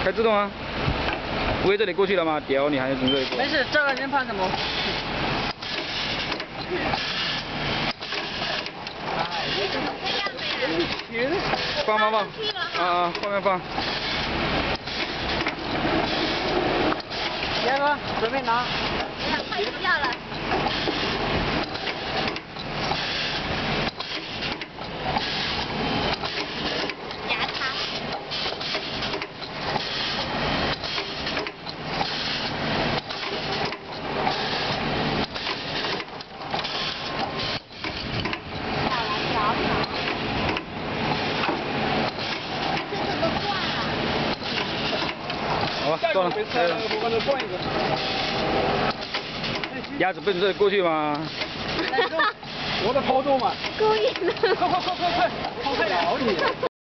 开自动啊！围着你过去了吗？屌，你还准备过？ 没事，这个人怕什么？ 放，放，后面放。 严哥，准备拿。 快死掉了。压它。 好，断了，可以了。鸭子不能过去吗？ 我的操作嘛。 故意的。 快，跑快点！